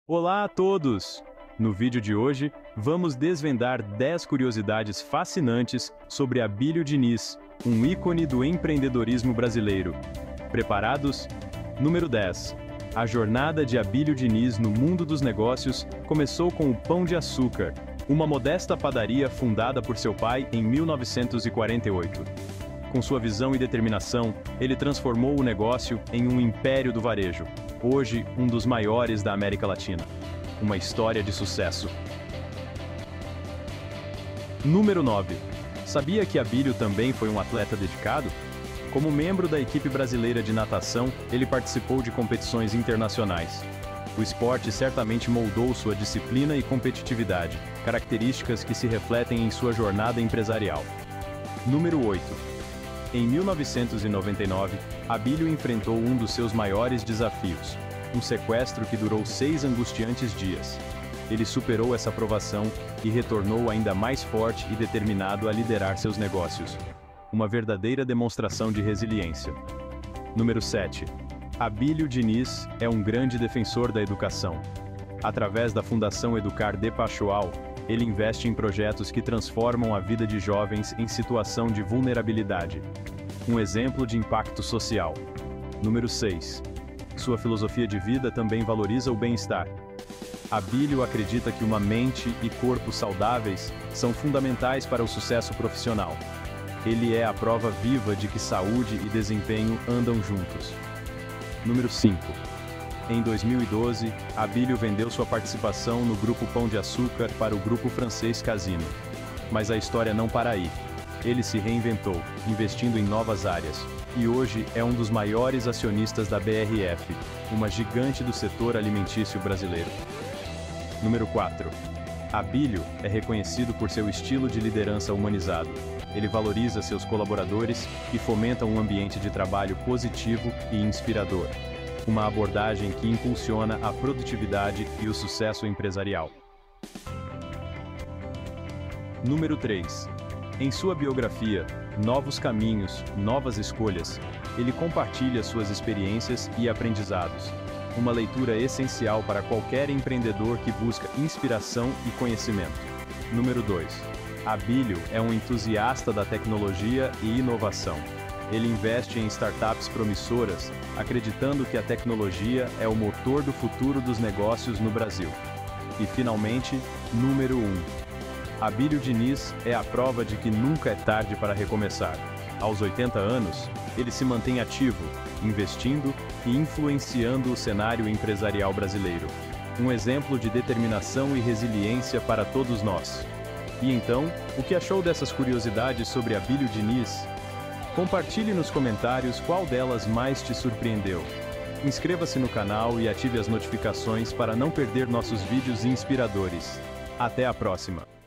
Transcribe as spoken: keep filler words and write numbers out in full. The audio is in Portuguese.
Olá a todos! No vídeo de hoje, vamos desvendar dez curiosidades fascinantes sobre Abílio Diniz, um ícone do empreendedorismo brasileiro. Preparados? Número dez. A jornada de Abílio Diniz no mundo dos negócios começou com o Pão de Açúcar, uma modesta padaria fundada por seu pai em mil novecentos e quarenta e oito. Com sua visão e determinação, ele transformou o negócio em um império do varejo, hoje um dos maiores da América Latina. Uma história de sucesso. Número nove. Sabia que Abílio também foi um atleta dedicado? Como membro da equipe brasileira de natação, ele participou de competições internacionais. O esporte certamente moldou sua disciplina e competitividade, características que se refletem em sua jornada empresarial. Número oito. Em mil novecentos e noventa e nove, Abílio enfrentou um dos seus maiores desafios, um sequestro que durou seis angustiantes dias. Ele superou essa provação e retornou ainda mais forte e determinado a liderar seus negócios. Uma verdadeira demonstração de resiliência. Número sete. Abílio Diniz é um grande defensor da educação. Através da Fundação Educar de Pachoal, ele investe em projetos que transformam a vida de jovens em situação de vulnerabilidade. Um exemplo de impacto social. Número seis. Sua filosofia de vida também valoriza o bem-estar. Abílio acredita que uma mente e corpo saudáveis são fundamentais para o sucesso profissional. Ele é a prova viva de que saúde e desempenho andam juntos. Número cinco. Em dois mil e doze, Abílio vendeu sua participação no Grupo Pão de Açúcar para o grupo francês Casino. Mas a história não para aí. Ele se reinventou, investindo em novas áreas, e hoje é um dos maiores acionistas da B R F, uma gigante do setor alimentício brasileiro. Número quatro. Abílio é reconhecido por seu estilo de liderança humanizado. Ele valoriza seus colaboradores e fomenta um ambiente de trabalho positivo e inspirador. Uma abordagem que impulsiona a produtividade e o sucesso empresarial. Número três. Em sua biografia, Novos Caminhos, Novas Escolhas, ele compartilha suas experiências e aprendizados. Uma leitura essencial para qualquer empreendedor que busca inspiração e conhecimento. Número dois. Abílio é um entusiasta da tecnologia e inovação. Ele investe em startups promissoras, acreditando que a tecnologia é o motor do futuro dos negócios no Brasil. E finalmente, número um. Abílio Diniz é a prova de que nunca é tarde para recomeçar. Aos oitenta anos, ele se mantém ativo, investindo e influenciando o cenário empresarial brasileiro. Um exemplo de determinação e resiliência para todos nós. E então, o que achou dessas curiosidades sobre Abílio Diniz? Compartilhe nos comentários qual delas mais te surpreendeu. Inscreva-se no canal e ative as notificações para não perder nossos vídeos inspiradores. Até a próxima!